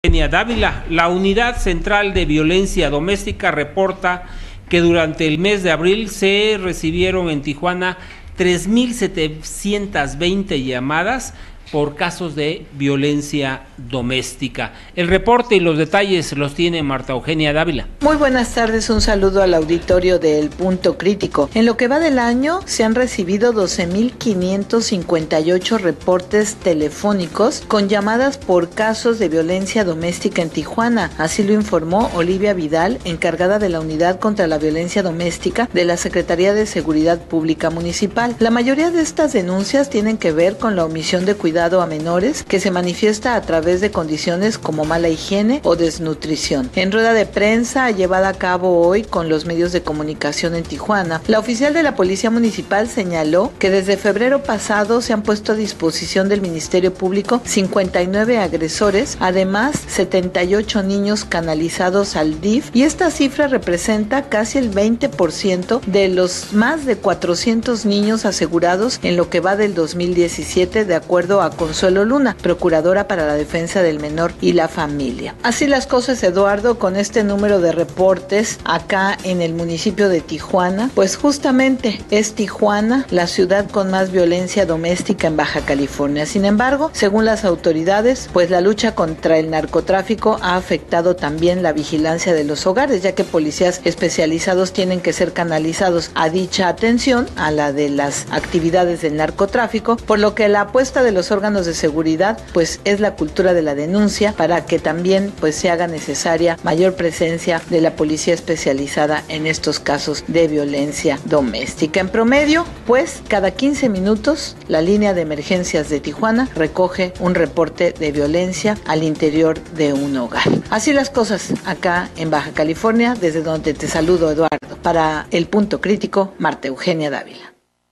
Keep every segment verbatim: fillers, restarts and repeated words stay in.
Eugenia Dávila. La Unidad Central de Violencia Doméstica reporta que durante el mes de abril se recibieron en Tijuana tres mil setecientas veinte llamadas por casos de violencia doméstica. El reporte y los detalles los tiene Marta Eugenia Dávila. Muy buenas tardes, un saludo al auditorio de El Punto Crítico. En lo que va del año se han recibido doce mil quinientos cincuenta y ocho reportes telefónicos con llamadas por casos de violencia doméstica en Tijuana. Así lo informó Olivia Vidal, encargada de la Unidad contra la Violencia Doméstica de la Secretaría de Seguridad Pública Municipal. La mayoría de estas denuncias tienen que ver con la omisión de cuidado a menores que se manifiesta a través de condiciones como mala higiene o desnutrición. En rueda de prensa llevada a cabo hoy con los medios de comunicación en Tijuana, la oficial de la Policía Municipal señaló que desde febrero pasado se han puesto a disposición del Ministerio Público cincuenta y nueve agresores, además setenta y ocho niños canalizados al D I F, y esta cifra representa casi el veinte por ciento de los más de cuatrocientos niños asegurados en lo que va del dos mil diecisiete, de acuerdo a Consuelo Luna, procuradora para la defensa del menor y la familia. Así las cosas, Eduardo, con este número de reportes acá en el municipio de Tijuana, pues justamente es Tijuana la ciudad con más violencia doméstica en Baja California. Sin embargo, según las autoridades, pues la lucha contra el narcotráfico ha afectado también la vigilancia de los hogares, ya que policías especializados tienen que ser canalizados a dicha atención, a la de las actividades del narcotráfico, por lo que la apuesta de los órganos de seguridad pues es la cultura de la denuncia, para que también pues se haga necesaria mayor presencia de la policía especializada en estos casos de violencia doméstica. En promedio, pues cada quince minutos la línea de emergencias de Tijuana recoge un reporte de violencia al interior de un hogar. Así las cosas acá en Baja California, desde donde te saludo, Eduardo. Para El Punto Crítico, Marta Eugenia Dávila.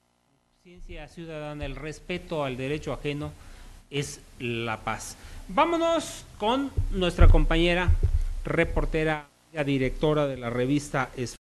Ciudadana, el respeto al derecho ajeno es la paz. Vámonos con nuestra compañera reportera, directora de la revista